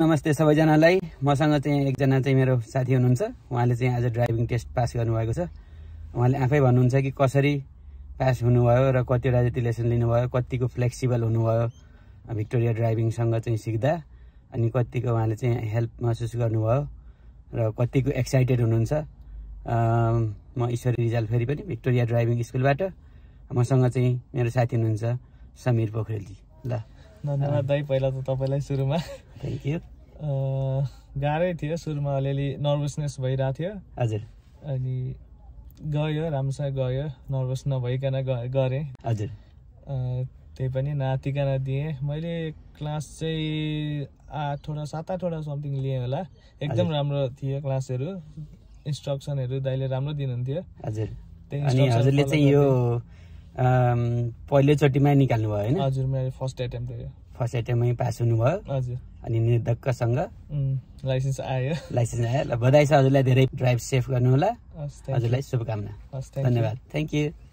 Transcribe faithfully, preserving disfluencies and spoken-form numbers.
नमस्ते सबैजनालाई। मसँग चाहिँ एकजना चाहिँ मेरो साथी हुनुहुन्छ। उहाँले चाहिँ आज ड्राइभिङ टेस्ट पास गर्नुभएको छ। उहाँले आफै भन्नुहुन्छ कि कसरी पास हुनुभयो र कतिवटा जति लेसन लिनुभयो, कतिको फ्लेक्सिबल हुनुभयो भिक्टोरिया ड्राइभिङसँग चाहिँ सिक्दा, अनि कतिको उहाँले चाहिँ हेल्प महसुस गर्नुभयो र कतिको एक्साइटेड हुनुहुन्छ। म ईश्वरी रिजाल फेरि पनि भिक्टोरिया ड्राइभिङ स्कुलबाट। मसँग चाहिँ मेरो साथी हुनुहुन्छ समीर पोखरेलजी। ल धन्यवाद दाइ। पहिला त तपाईँलाई सुरुमा थ्याङ्क यू। गाह्रै थियो सुरुमा, अलिअलि नर्भसनेस भइरहेको थियो। हजुर। अनि गयो, राम्रोसँग गयो, नर्भस नभइकन गरेँ। हजुर। त्यही पनि नातिकन दिएँ। मैले क्लास चाहिँ आठवटा सात आठवटा समथिङ लिएँ होला। एकदम राम्रो थियो क्लासहरू, इन्स्ट्रक्सनहरू दाइले राम्रो दिनुहुन्थ्यो। हजुर। अनि हजुरले चाहिँ यो पहिलोचोटिमा निकाल्नु भयो होइन? हजुर, मेरो फर्स्ट एटेम्प्ट हो। फर्स्ट एटेम्पमै पास हुनुभयो। हजुर। अनि निर्धक्कसँग लाइसेन्स आयो। लाइसेन्स आयो। ल बधाई छ हजुरलाई। धेरै ड्राइभ सेफ गर्नु होला। हजुरलाई शुभकामना। हस्, थ्याङ्क यू। धन्यवाद। Thank you.